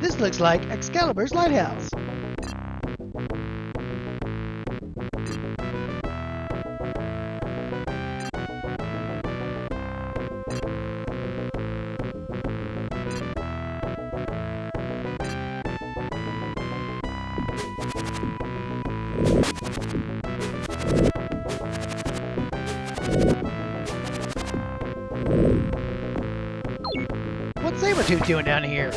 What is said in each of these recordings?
This looks like Excalibur's lighthouse. What's Sabretooth doing down here?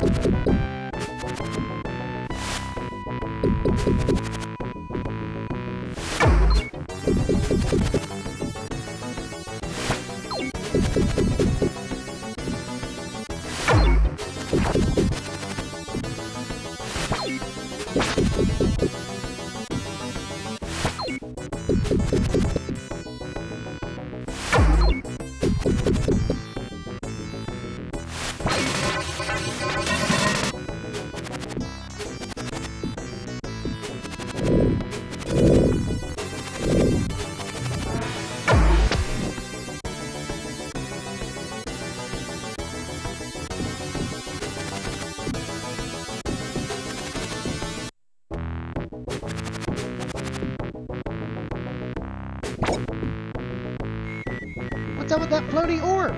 What's up with that floating orb?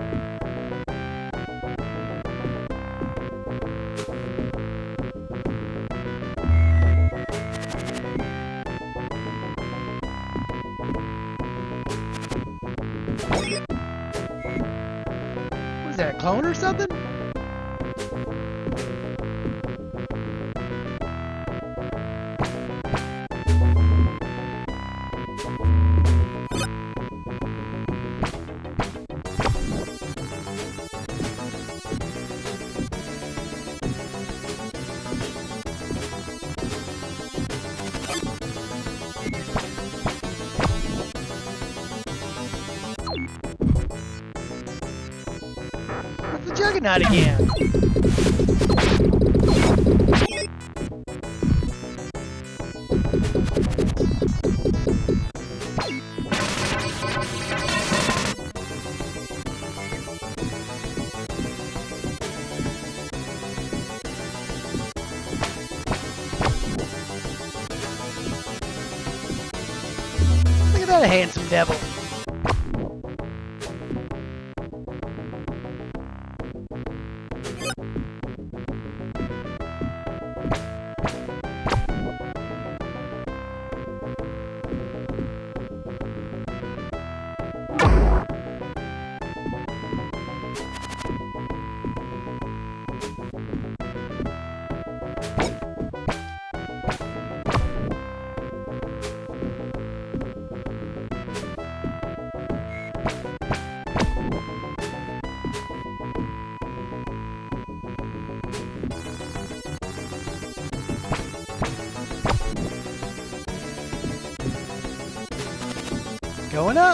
Was that a clone or something? The Juggernaut again. Look at that handsome devil. Going up.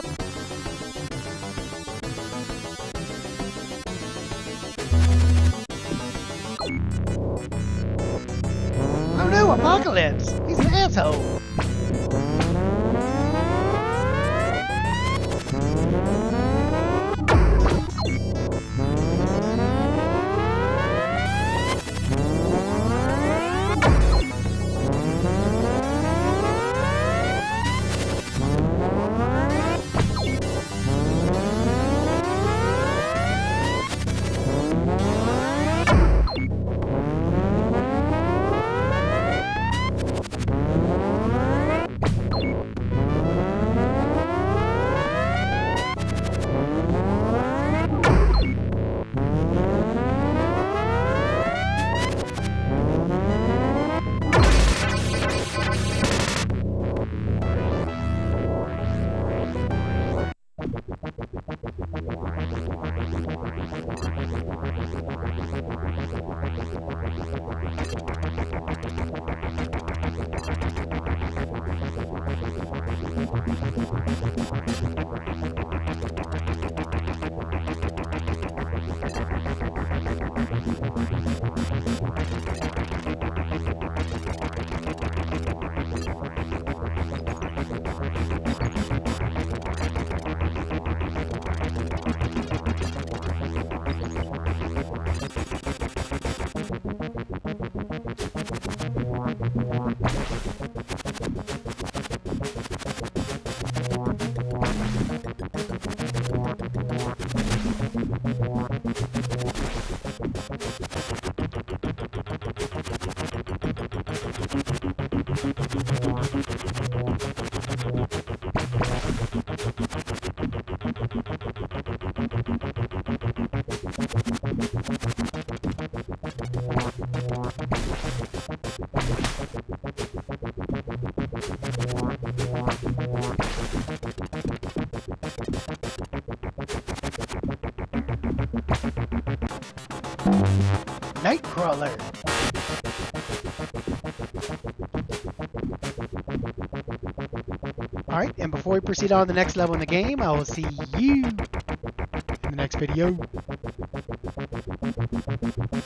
Oh no, Apocalypse! He's an asshole! Nightcrawler. Alright, and before we proceed on to the next level in the game, I will see you in the next video.